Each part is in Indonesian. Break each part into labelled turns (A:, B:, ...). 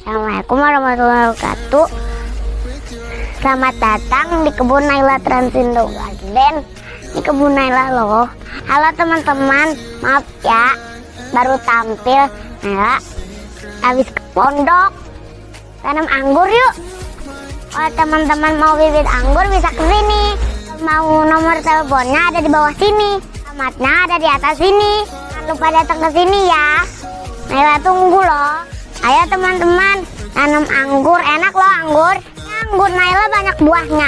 A: Assalamualaikum warahmatullahi wabarakatuh. Selamat datang di kebun Naila Transindo Garden. Di kebun Naila loh. Halo teman-teman, maaf ya baru tampil. Naila habis ke pondok tanam anggur yuk. Kalau teman-teman mau bibit anggur bisa ke sini. Mau nomor teleponnya ada di bawah sini. Alamatnya ada di atas sini. Jangan lupa datang ke sini ya. Naila tunggu loh. Ayo teman-teman, tanam anggur, enak loh anggur. Anggur Naila banyak buahnya.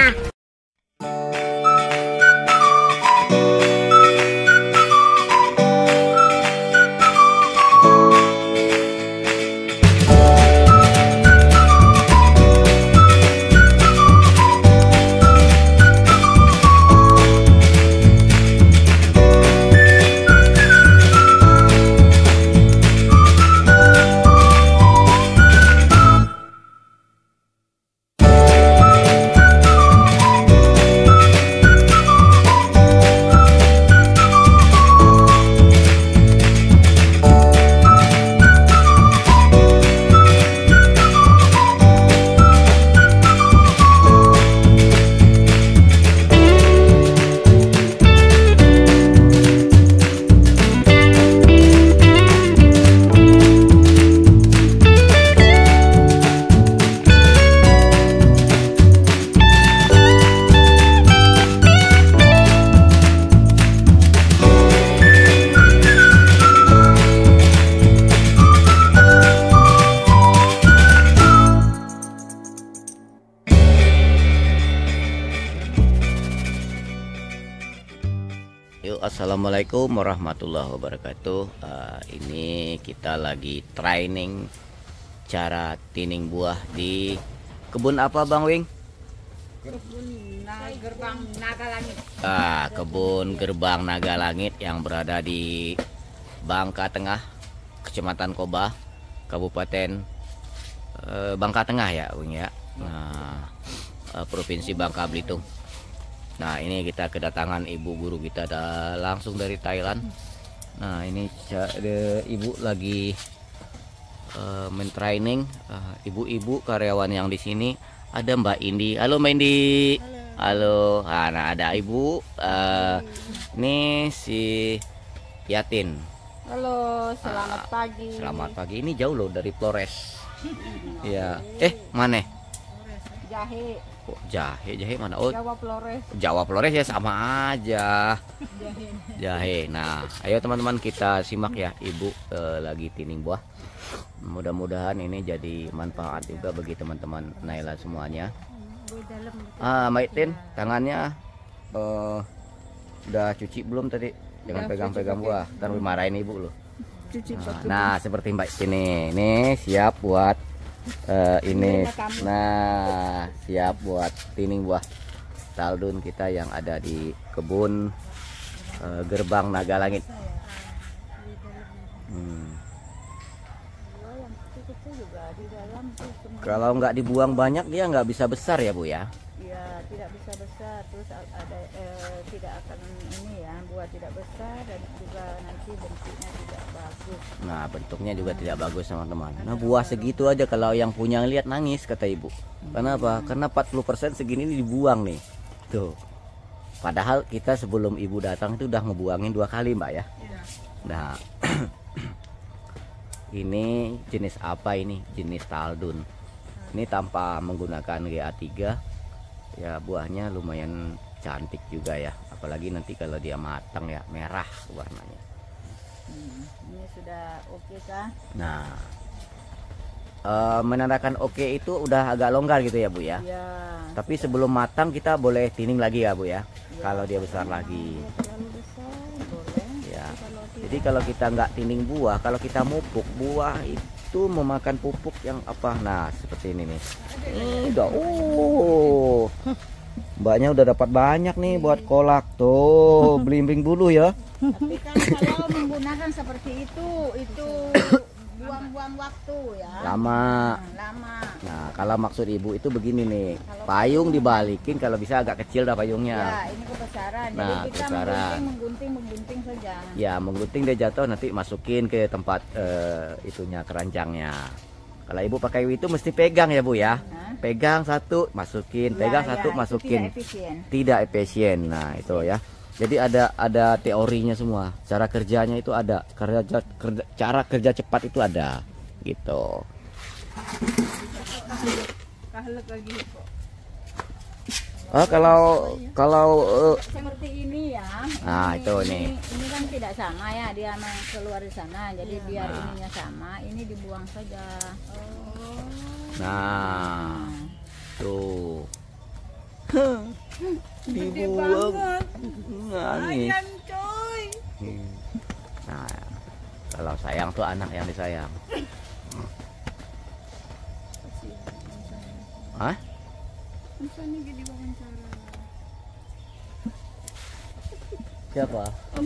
B: Assalamualaikum warahmatullahi wabarakatuh. Ini kita lagi training cara tining buah di kebun apa Bang Wing?
C: Gerbang Naga Langit.
B: Kebun Gerbang Naga Langit yang berada di Bangka Tengah, Kecamatan Koba, Kabupaten Bangka Tengah ya Wing ya. Provinsi Bangka Belitung. Nah ini kita kedatangan ibu guru kita langsung dari Thailand. Nah ini ibu lagi mentraining ibu-ibu karyawan yang di sini. Ada Mbak Indi. Halo Mbak Indi. Halo. Nah ada ibu. Ini si Yatin.
C: Halo, selamat pagi.
B: Selamat pagi. Ini jauh loh dari Flores. Iya. Mana?
C: Jahe.
B: Jahe mana? Oh,
C: Jawa Flores.
B: Jawa Flores ya sama aja. Jahe. Nah, ayo teman-teman kita simak ya, ibu lagi tining buah. Mudah-mudahan ini jadi manfaat juga bagi teman-teman Naila semuanya. Maitin, tangannya udah cuci belum tadi? Jangan pegang-pegang buah, ntar dimarahin ibu loh. Nah, seperti Mbak ini, siap buat ini. Nah siap buat tining buah taldun kita yang ada di kebun Gerbang Naga Langit. Kalau nggak dibuang banyak dia nggak bisa besar ya Bu ya?
C: Iya, tidak bisa besar. Terus ada tidak akan ini ya, buah tidak besar dan juga nanti bentuknya tidak bagus.
B: Nah bentuknya juga tidak bagus teman-teman. Nah buah segitu aja kalau yang punya lihat nangis kata ibu. Kenapa? Karena 40% segini ini dibuang nih. Tuh. Padahal kita sebelum ibu datang itu udah ngebuangin 2 kali Mbak ya. Nah ini jenis apa ini? Jenis taldun. Ini tanpa menggunakan GA3 ya, buahnya lumayan cantik juga ya, apalagi nanti kalau dia matang ya merah warnanya.
C: Ini sudah oke kah?
B: Nah menandakan oke itu udah agak longgar gitu ya Bu ya.
C: Ya.
B: Tapi sebelum matang kita boleh tining lagi ya Bu ya, kalau dia besar lagi
C: Terlalu besar boleh
B: ya.
C: kalau
B: Jadi kalau kita nggak tining buah, kalau kita mupuk buah itu memakan pupuk yang apa? Nah seperti ini nih. Udah Mbaknya udah dapat banyak nih buat kolak tuh. Belimbing dulu ya.
C: Tapi kan kalau menggunakan seperti itu buang-buang waktu ya.
B: Lama. Nah kalau maksud ibu itu begini nih, payung dibalikin kalau bisa agak kecil dah payungnya.
C: Ya ini kebesaran.
B: Nah,
C: Jadi kita
B: kebesaran.
C: menggunting saja.
B: Ya menggunting dia jatuh nanti masukin ke tempat itunya keranjangnya. Kalau ibu pakai itu mesti pegang ya bu ya.
C: Hah?
B: Pegang satu masukin,
C: Ya,
B: pegang
C: ya,
B: satu
C: itu
B: masukin.
C: tidak efisien.
B: Tidak efisien. Nah itu ya. Jadi ada teorinya semua. Cara kerjanya itu ada. Cara kerja cepat itu ada. Gitu.
C: Kahlek lagi kok.
B: Oh kalau
C: Seperti ini ya.
B: Nah, itu nih.
C: Ini kan tidak sama ya, dia memang keluar di sana. Jadi biar ininya sama, ini dibuang saja.
B: nah tuh dibuang nangis.
C: Coy.
B: Nah kalau sayang tuh anak yang disayang. Hah? Siapa?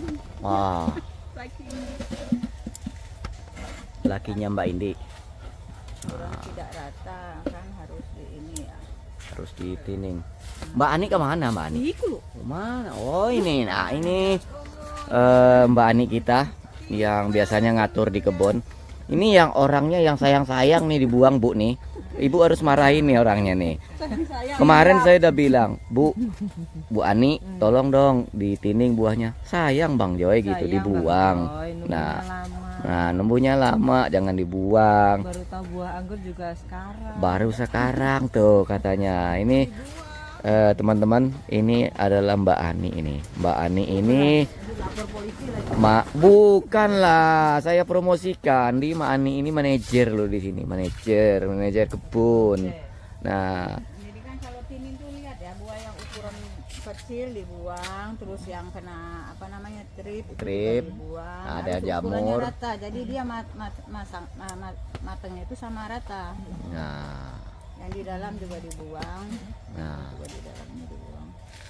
B: Lakinya Mbak Indi.
C: Tidak rata kan harus di ini ya.
B: Harus ditining. Mbak Ani kemana Mbak Ani? Mana? Oh ini. Nah ini Mbak Ani kita yang biasanya ngatur di kebun. Ini yang orangnya yang sayang-sayang nih dibuang bu nih. Ibu harus marahin nih orangnya nih. Kemarin saya udah bilang, Bu Ani, tolong dong ditining buahnya. Sayang Bang Joy gitu dibuang. Nah, numbuhnya lama, jangan dibuang.
C: Baru tahu buah anggur juga sekarang.
B: Baru sekarang tuh katanya. Ini teman-teman, ini adalah Mbak Ani ini. Mbak Ani ini bukanlah saya promosikan di Mbak Ani ini manajer loh di sini, manajer kebun. Nah,
C: Jadi kan kalau tining tuh lihat ya, buah yang ukuran kecil dibuang, terus yang kena apa namanya trip dibuang.
B: Ada
C: Harus
B: jamur.
C: ukurannya rata, jadi dia matangnya itu sama rata.
B: nah,
C: Yang di dalam juga dibuang,
B: nah.
C: juga di dalamnya dibuang.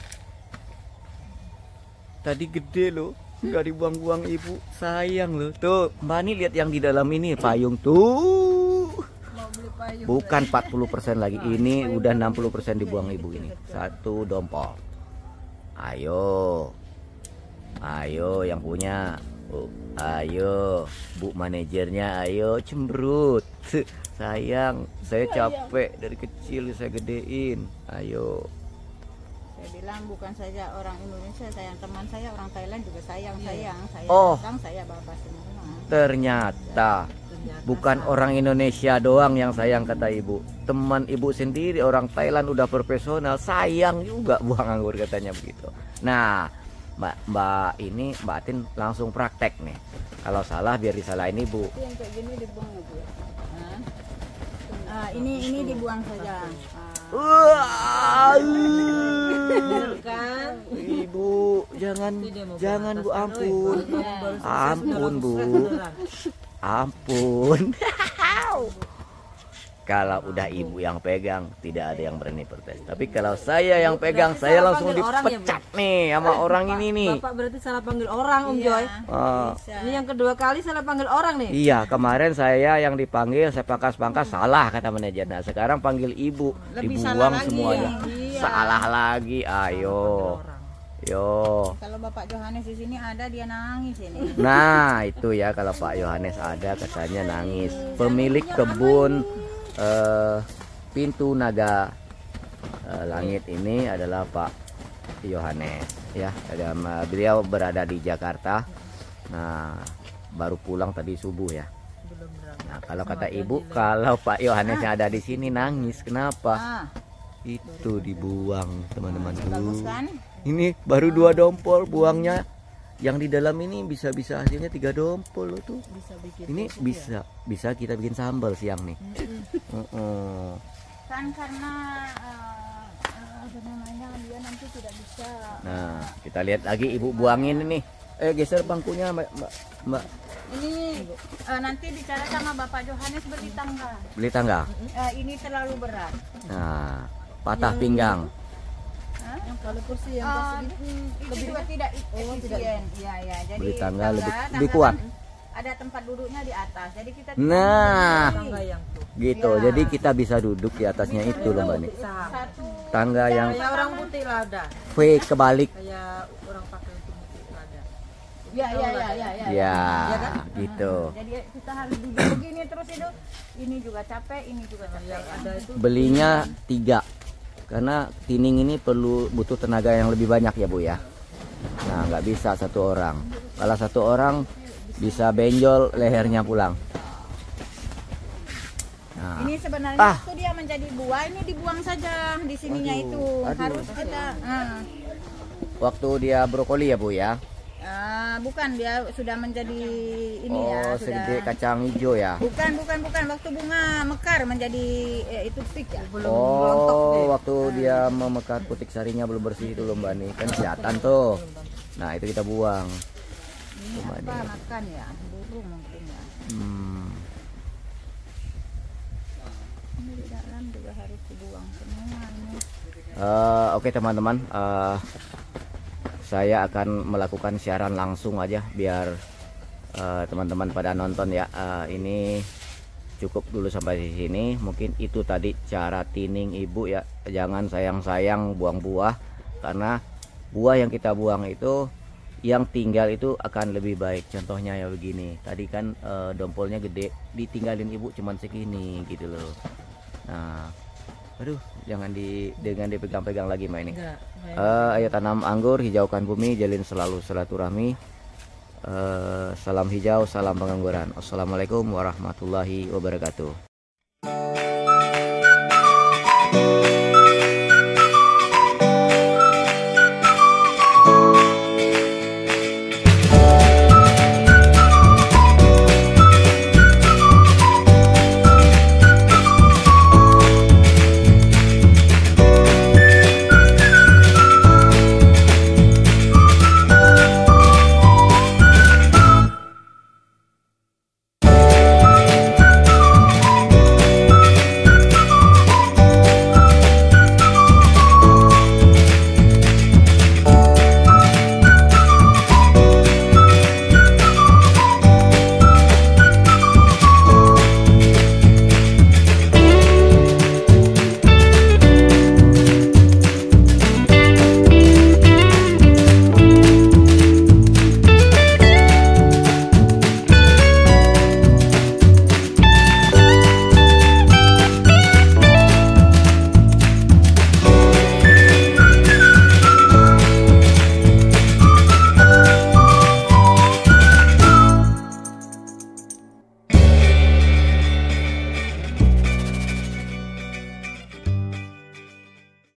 B: Tadi gede loh, nggak dibuang-buang ibu, sayang loh. Tuh, Mbak Ani lihat yang di dalam ini payung tuh.
C: Mau beli payung.
B: Bukan 40% lagi, ini udah 60% dibuang ibu ini. Satu dompol. Ayo, ayo yang punya. Ayo, Bu manajernya, ayo cemberut. Sayang, saya capek dari kecil saya gedein. Ayo.
C: Saya bilang bukan saja orang Indonesia sayang, teman saya orang Thailand juga sayang. Saya
B: Oh.
C: datang, saya bawa semua.
B: Ternyata bukan orang Indonesia doang yang sayang kata ibu. Teman ibu sendiri orang Thailand udah profesional, sayang juga buang anggur katanya begitu. Nah, Mbak Atin langsung praktek nih. Kalau salah biar disalahin ibu.
C: Itu yang kayak gini dibuang aja. Ini dibuang saja.
A: Kan?
B: Ibu, jangan Bu, ampun Bu, ampun. Kalau udah ibu yang pegang, tidak ada yang berani protes. Tapi kalau saya yang pegang, saya langsung dipecat nih sama orang ini nih.
D: Bapak berarti salah panggil orang Om Joy. Ini yang kedua kali salah panggil orang nih.
B: Iya, kemarin saya yang dipanggil, saya pangkas-pangkas salah kata manajer. Nah, sekarang panggil ibu,
D: Lebih
B: dibuang
D: salah lagi
B: semuanya.
D: ya. Iya.
B: Salah lagi, ayo. Yo.
C: Kalau Bapak Johannes di sini ada, dia nangis ini.
B: Nah, itu ya kalau Pak Yohanes ada katanya nangis. Pemilik kebun Pintu Naga Langit ini adalah Pak Yohanes ya. Beliau berada di Jakarta. Nah, baru pulang tadi subuh ya. Nah, kalau kata ibu, kalau Pak Yohanesnya ada di sini nangis, kenapa? Itu dibuang teman-teman.
C: Bagus kan?
B: Ini baru 2 dompol buangnya. Yang di dalam ini bisa hasilnya 3 dompol loh tuh. Ini bisa kita bikin sambal siang nih.
C: Kan karena apa namanya, dia nanti tidak bisa.
B: Nah, kita lihat lagi ibu buangin ini. Geser bangkunya Mbak.
C: Ini nanti bicara sama Bapak Johannes beli tangga.
B: Beli tangga.
C: Ini terlalu berat.
B: Nah, patah pinggang.
D: Yang kalau kursi yang
C: Itu juga tidak efisien. Iya. Jadi
B: Beli tangga lebih
C: tangga
B: kuat.
C: kan ada tempat duduknya di atas. Jadi kita
B: Nah,
D: tangga yang tuh.
B: gitu.
C: Iya.
B: Jadi kita bisa duduk di atasnya itu loh Mbak nih.
C: satu
B: Tangga yang
D: Kayak orang putih lada.
B: V kebalik.
D: Kayak orang pakai untuk putih lada.
C: Ya.
B: Ya, gitu.
C: Jadi kita harus duduk begini terus itu. Ini juga capek, ini juga capek. Ada itu.
B: Belinya 3 karena tining ini butuh tenaga yang lebih banyak ya Bu ya. Nah, nggak bisa 1 orang. Kalau 1 orang bisa benjol lehernya pulang. Nah.
C: Ini sebenarnya waktu dia menjadi buah ini dibuang saja di sininya itu. Harus kita.
B: Waktu dia brokoli ya Bu ya.
C: Bukan, dia sudah menjadi ini
B: ya.
C: sudah
B: Segede kacang hijau ya.
C: Bukan. Waktu bunga mekar menjadi itu pik ya.
D: Belum rontok deh.
B: Waktu dia memekar putik sarinya belum bersih itu loh Mbak nih. Kan kelihatan tuh. Nah, itu kita buang.
C: Ini apa makan ya? Burung mungkin ya. Ini di dalam juga harus dibuang semua ini.
B: Oke teman-teman, saya akan melakukan siaran langsung aja biar teman-teman pada nonton ya. Ini cukup dulu sampai di sini. Mungkin itu tadi cara tining ibu ya. Jangan sayang-sayang buang buah, karena buah yang kita buang itu yang tinggal itu akan lebih baik. Contohnya ya begini. Tadi kan dompolnya gede, ditinggalin ibu cuman segini gitu loh. Nah, aduh, jangan dipegang-pegang lagi Mbak ini. Ayo tanam anggur, hijaukan bumi, jalin selalu silaturahmi. Salam hijau, salam pengangguran. Assalamualaikum warahmatullahi wabarakatuh.